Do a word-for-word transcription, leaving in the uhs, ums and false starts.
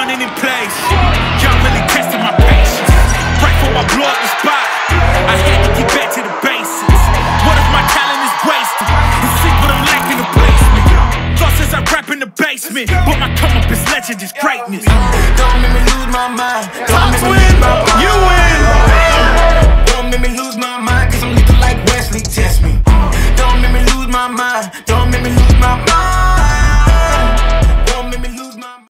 running in place. Y'all really testing my patience. Right before I blow up the spot, I had to get back to the basics. What if my talent is wasted? And see what I'm lacking in the basement. Thought since I rap in the basement, but my come up is legend, is greatness. Don't make me lose my mind. Don't make me lose my mind. You win. Don't make me lose my mind, cause I'm looking like Wesley, test me. Don't make me lose my mind. Don't make me lose my mind.